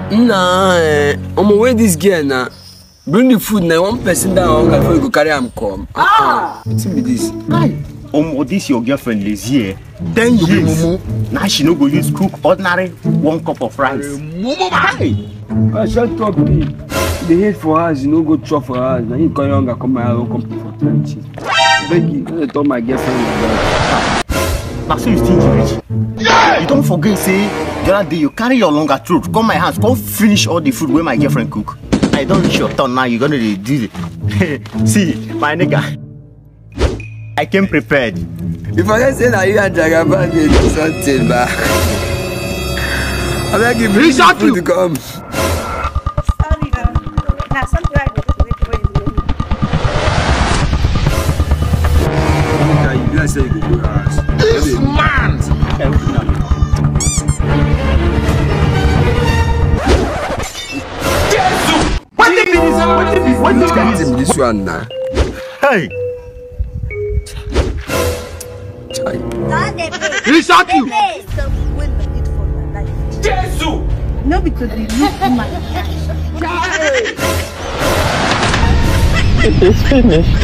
Nah, I'm away this girl now. Bring the food now. One person down before you go carry him come. What's be this? This your girlfriend lazy, eh? 10 years. Now she no go use cook ordinary 1 cup of rice. Hey! Shut up, me. The hate for us, you know, go chop for us. Now you come younger, come my house, come for 20. Beg you, don't tell my girlfriend like that. Now so you stingy rich. Yeah! You don't forget, say, the other day you carry your longer throat, come my hands, come finish all the food where my girlfriend cook. I don't reach your turn now, you're gonna do it. See, my nigga, I came prepared. If I say that you and Jagaban they do something, but I'm not giving you food to come. Sorry, now something I go to You didn't say you go to your house. This man! What is this one now? Hey! He shot you! Jesus! No, because they look my It is finished.